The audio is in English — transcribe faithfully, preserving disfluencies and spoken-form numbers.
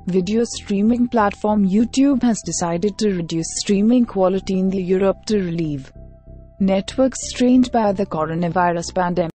Video streaming platform YouTube has decided to reduce streaming quality in the Europe to relieve networks strained by the coronavirus pandemic.